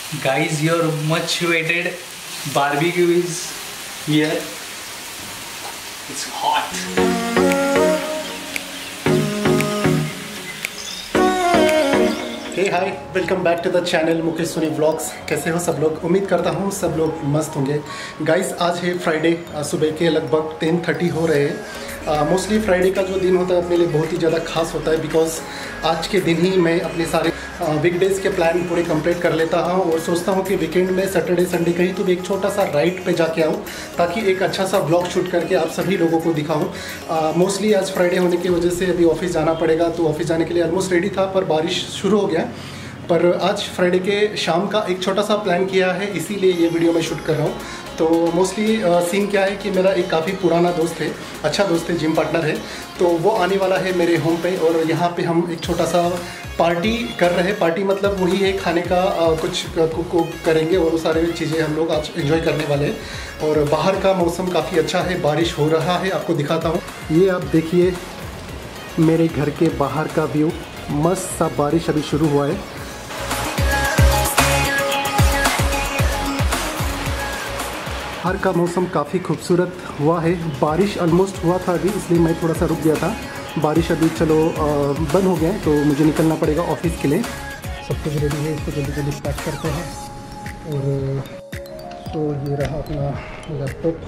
Guys, your much awaited barbecue is here. It's hot. Hey hi, welcome back to the channel Mukesh Soni vlogs. कैसे हो सब लोग? उम्मीद करता हूँ सब लोग मस्त होंगे। गाइस, आज है फ्राइडे, सुबह के लगभग 10:30 हो रहे हैं। मोस्टली फ्राइडे का जो दिन होता है अपने लिए बहुत ही ज़्यादा खास होता है, बिकॉज आज के दिन ही मैं अपने सारे वीकडेज़ के प्लान पूरे कंप्लीट कर लेता हूँ और सोचता हूँ कि वीकेंड में सैटरडे संडे कहीं तो भी एक छोटा सा राइड पे जाके आऊँ, ताकि एक अच्छा सा व्लॉग शूट करके आप सभी लोगों को दिखाऊँ। मोस्टली आज फ्राइडे होने की वजह से अभी ऑफिस जाना पड़ेगा, तो ऑफिस जाने के लिए ऑलमोस्ट रेडी था, पर बारिश शुरू हो गया। पर आज फ्राइडे के शाम का एक छोटा सा प्लान किया है, इसीलिए ये वीडियो मैं शूट कर रहा हूँ। तो मोस्टली सीन क्या है कि मेरा एक काफ़ी पुराना दोस्त है, अच्छा दोस्त है, जिम पार्टनर है, तो वो आने वाला है मेरे होम पे और यहाँ पे हम एक छोटा सा पार्टी कर रहे हैं। पार्टी मतलब वही है, खाने का कुछ करेंगे और वो सारे चीज़ें हम लोग आज एंजॉय करने वाले हैं। और बाहर का मौसम काफ़ी अच्छा है, बारिश हो रहा है, आपको दिखाता हूँ। ये आप देखिए मेरे घर के बाहर का व्यू, मस्त सा बारिश अभी शुरू हुआ है। बाहर का मौसम काफ़ी खूबसूरत हुआ है। बारिश ऑलमोस्ट हुआ था अभी, इसलिए मैं थोड़ा सा रुक गया था। बारिश अभी चलो बंद हो गया है, तो मुझे निकलना पड़ेगा ऑफिस के लिए। सब कुछ रेडी है, इसको जल्दी जल्दी पैक करते हैं। और तो ये रहा अपना लैपटॉप,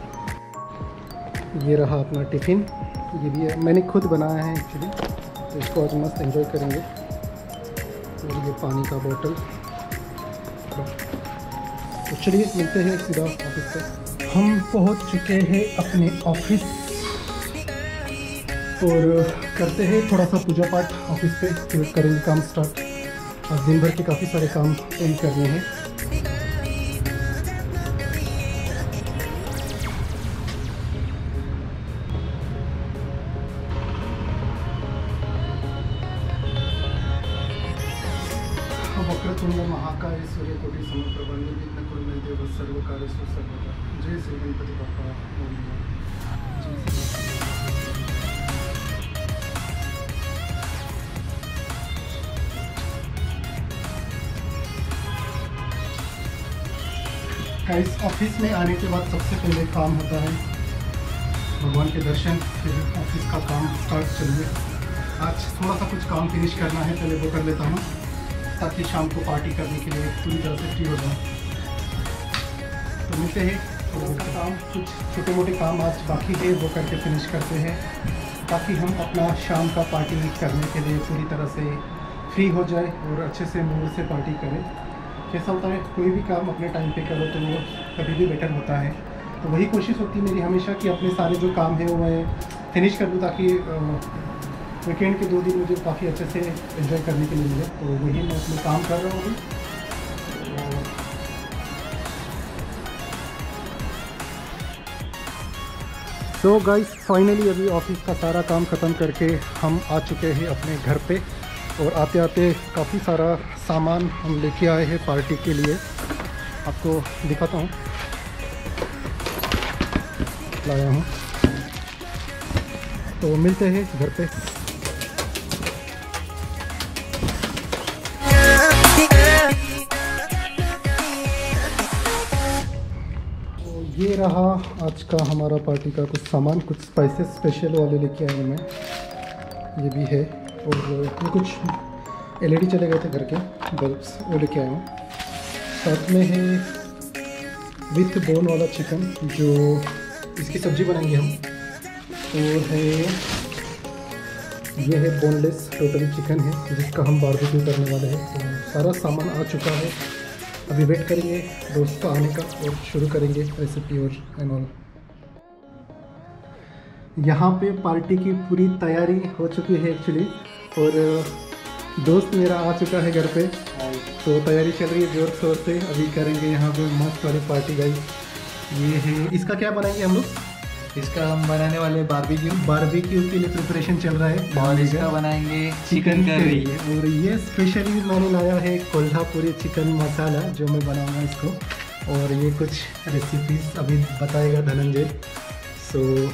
ये रहा अपना टिफ़िन, ये भी है, मैंने खुद बनाया है एक्चुअली, तो इसको आज मस्त एंजॉय करेंगे। और ये पानी का बोतल। तो चलिए मिलते हैं सीधा ऑफिस पे। हम पहुंच चुके हैं अपने ऑफिस और करते हैं थोड़ा सा पूजा पाठ ऑफिस पे, फिर करेंगे काम स्टार्ट। आज दिन भर के काफ़ी सारे काम एंड करने हैं। वक्रतुंड महाकाय सूर्यकोटि समप्रभा निर्विघ्नं कुरु मे देव सर्वकार्येषु सर्वदा। जय श्री गणपति बाप्पा। ओम नमः। गाइस, ऑफिस में आने के बाद सबसे पहले काम होता है भगवान के दर्शन, फिर ऑफिस का काम स्टार्ट। चलिए आज थोड़ा सा कुछ काम फिनिश करना है, पहले वो कर लेता हूँ, ताकि शाम को पार्टी करने के लिए पूरी तरह से फ्री हो जाए। तो मिलते हैं। और का काम, कुछ छोटे मोटे काम आज बाकी है, वो करके फिनिश करते हैं, ताकि हम अपना शाम का पार्टी करने के लिए पूरी तरह से फ्री हो जाए और अच्छे से मूड से पार्टी करें। कैसा होता है, कोई भी काम अपने टाइम पे करो तो वो कभी भी बेटर होता है। तो वही कोशिश होती है मेरी हमेशा कि अपने सारे जो काम है वो मैं फिनिश कर दूँ, ताकि वीकेंड के 2 दिन मुझे काफ़ी अच्छे से एंजॉय करने के लिए मिले। तो वही मैं अपने काम कर रहा हूँ अभी। तो गाइस, फाइनली अभी ऑफिस का सारा काम ख़त्म करके हम आ चुके हैं अपने घर पे। और आते आते काफ़ी सारा सामान हम लेके आए हैं पार्टी के लिए, आपको दिखाता हूँ, लाया हूँ। तो मिलते हैं घर पे। ये रहा आज का हमारा पार्टी का कुछ सामान, कुछ स्पाइसेस स्पेशल वाले लेके आया हूँ मैं, ये भी है। और ये कुछ LED चले गए थे घर के बल्ब्स, वो लेके आया हूँ। साथ में है विथ बोन वाला चिकन, जो इसकी सब्ज़ी बनाएंगे हम। और है ये है बोनलेस टोटली चिकन है, जिसका हम बारबेक्यू करने वाले हैं। तो सारा सामान आ चुका है, अभी वेट करेंगे दोस्त का आने का और शुरू करेंगे रेसिपी और एंड ऑल। यहाँ पे पार्टी की पूरी तैयारी हो चुकी है एक्चुअली, और दोस्त मेरा आ चुका है घर पे, तो तैयारी चल रही है ज़ोर शोर से। अभी करेंगे यहाँ पे मस्त वाली पार्टी। गाइस, ये है, इसका क्या बनाएंगे हम लोग? इसका हम बनाने वाले बारबेक्यू के लिए प्रिपरेशन चल रहा है, और इसका बनाएंगे चिकन करी। और ये स्पेशली मैंने लाया है कोल्हापुरी चिकन मसाला, जो मैं बनाऊंगा इसको। और ये कुछ रेसिपीज अभी बताएगा धनंजय। सो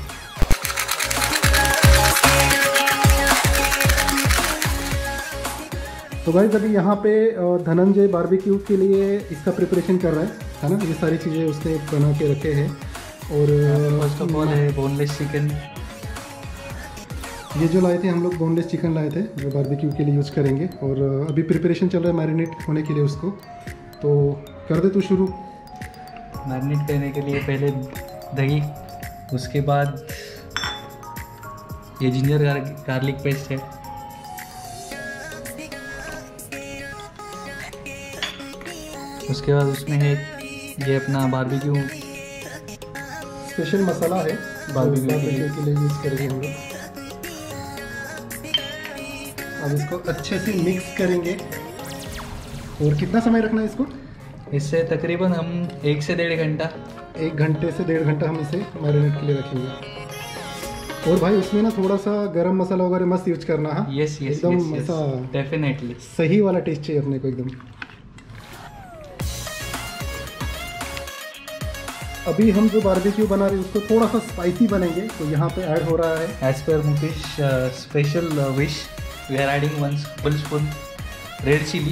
तो गाइस अभी यहाँ पे धनंजय बारबेक्यू के लिए इसका प्रिपरेशन कर रहा है ना। ये सारी चीज़ें उसने बना के रखे हैं। और फर्स्ट ऑफ ऑल है बोनलेस चिकन। ये जो लाए थे हम लोग बोनलेस चिकन लाए थे जो बारबेक्यू के लिए यूज़ करेंगे। और अभी प्रिपरेशन चल रहा है मैरिनेट होने के लिए उसको। तो कर दे तू शुरू। मैरिनेट करने के लिए पहले दही, उसके बाद ये जिंजर गार्लिक पेस्ट है, उसके बाद उसमें है ये अपना बारबेक्यू स्पेशल मसाला है बारबेक्यू के लिए यूज़ करेंगे हम लोग। अब इसको अच्छे से मिक्स करेंगे। और कितना समय रखना है इसको? इससे तकरीबन हम 1 से 1.5 घंटा 1 घंटे से 1.5 घंटा हम इसे मैरिनेट के लिए रखेंगे। और भाई उसमें ना थोड़ा सा गरम मसाला वगैरह मस्त यूज करना है। यस यस एकदम ऐसा डेफिनेटली सही वाला टेस्ट चाहिए अपने को एकदम। अभी हम जो बारबेक्यू बना रहे हैं उसको थोड़ा सा स्पाइसी बनेंगे, तो यहाँ पे ऐड हो रहा है as per Mukesh special which we are adding 1 tablespoon red chilli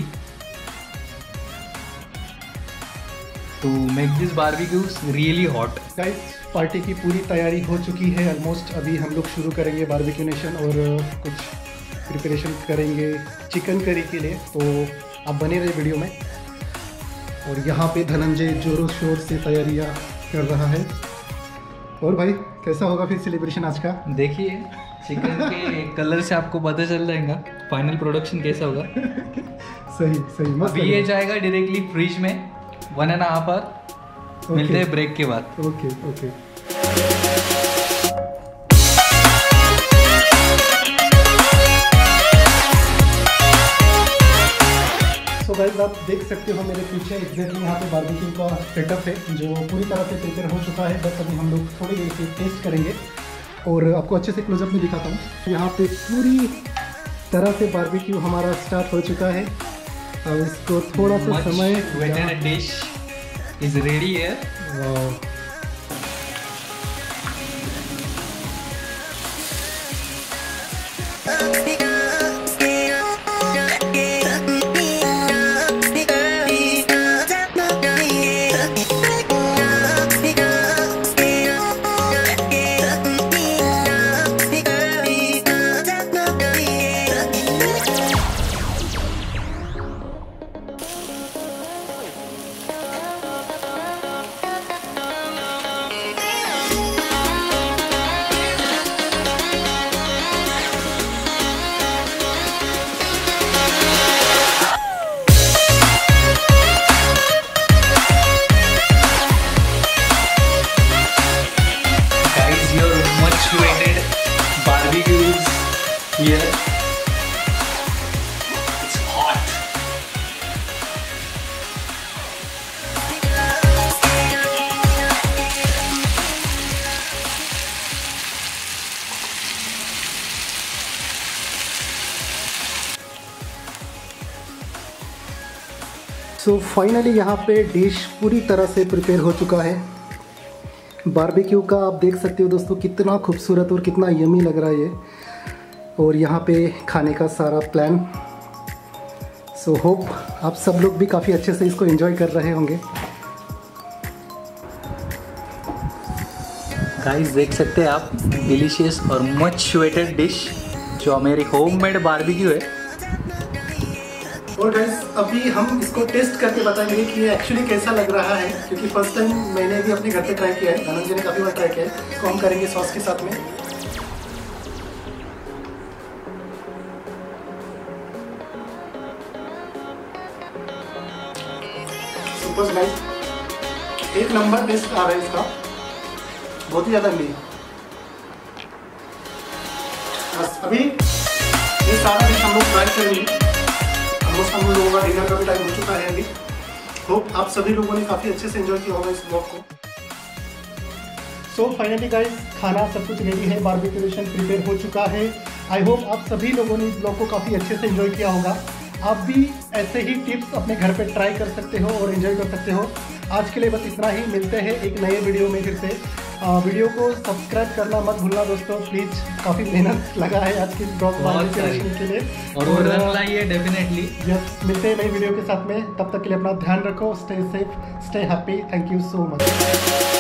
to make this barbecues really hot. Guys party की पूरी तैयारी हो चुकी है ऑलमोस्ट। अभी हम लोग शुरू करेंगे बारबेक्यू नेशन और कुछ प्रिपरेशन करेंगे चिकन करी के लिए। तो आप बने रहे वीडियो में। और यहाँ पे धनंजय जोरों शोर से तैयारियाँ कर रहा है। और भाई कैसा होगा फिर सेलिब्रेशन आज का? देखिए चिकन के कलर से आपको पता चल जाएगा फाइनल प्रोडक्शन कैसा होगा। सही सही मस्त। अभी ये जाएगा डायरेक्टली फ्रिज में 1.5 आवर। मिलते हैं ब्रेक के बाद। Okay okay. तो गाइस आप देख सकते हो मेरे पीछे एग्जैक्टली यहाँ पे बारबेक्यू का सेटअप है जो पूरी तरह से प्रिपेयर हो चुका है। बस अभी हम लोग थोड़ी देर से टेस्ट करेंगे और आपको अच्छे से क्लोजअप में दिखाता हूँ। यहाँ पे पूरी तरह से बारबेक्यू हमारा स्टार्ट हो चुका है। अब इसको थोड़ा सा समय वेटेड डिश इज रेडी है। Here. It's hot. So finally यहाँ पे डिश पूरी तरह से प्रिपेयर हो चुका है। बारबेक्यू का आप देख सकते हो दोस्तों कितना खूबसूरत और कितना यमी लग रहा है ये। और यहाँ पे खाने का सारा प्लान। सो होप आप सब लोग भी काफ़ी अच्छे से इसको एंजॉय कर रहे होंगे। गाइस देख सकते हैं आप डिलीशियस और मच वेटेड डिश जो मेरी होममेड बारबेक्यू है। और गाइस अभी हम इसको टेस्ट करके बताएंगे कि ये एक्चुअली कैसा लग रहा है, क्योंकि फर्स्ट टाइम मैंने भी अपने घर पे ट्राई किया है, धनंजय ने काफ़ी बार ट्राई किया है। इसको हम करेंगे सॉस के साथ में। सुपर गाइस, एक नंबर टेस्ट आ रहा है इसका, बहुत ही ज़्यादा नहीं। बस अभी ये सारा डिश हम लोग ट्राई करेंगे। हम लोगों का डिनर का भी टाइम हो चुका है अभी। होप आप सभी लोगों ने काफ़ी अच्छे से एंजॉय किया होगा इस ब्लॉग को। सो फाइनली गाइस खाना सब कुछ रेडी है, बारबेक्यू नेशन प्रिपेयर हो चुका है। आई होप आप सभी लोगों ने इस ब्लॉग को काफ़ी अच्छे से एंजॉय किया होगा। आप भी ऐसे ही टिप्स अपने घर पे ट्राई कर सकते हो और एंजॉय कर सकते हो। आज के लिए बस इतना ही, मिलते हैं एक नए वीडियो में फिर से। वीडियो को सब्सक्राइब करना मत भूलना दोस्तों प्लीज़, काफ़ी मेहनत लगा है आज की ब्लॉग के लिए और वो रन लाइए डेफिनेटली। यस, मिलते हैं नई वीडियो के साथ में, तब तक के लिए अपना ध्यान रखो, stay safe, stay happy, thank you so much.